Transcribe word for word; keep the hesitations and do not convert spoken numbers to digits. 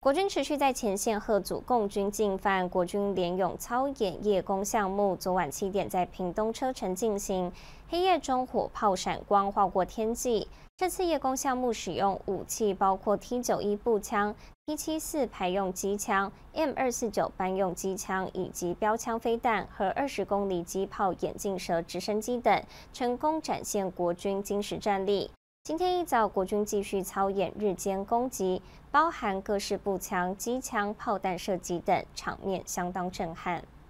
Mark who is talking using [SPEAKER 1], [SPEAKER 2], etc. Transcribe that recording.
[SPEAKER 1] 国军持续在前线贺阻共军进犯，国军联勇操演夜攻项目，昨晚七点在屏东车城进行，黑夜中火炮闪光划过天际。这次夜攻项目使用武器包括 T 九十一步枪、P 七十四排用机枪、M 二四九班用机枪以及标枪飞弹和二十公里机炮眼镜蛇直升机等，成功展现国军精实战力。今天一早，国军继续操演日间攻击，包含各式步枪、机枪、炮弹射击等，场面相当震撼。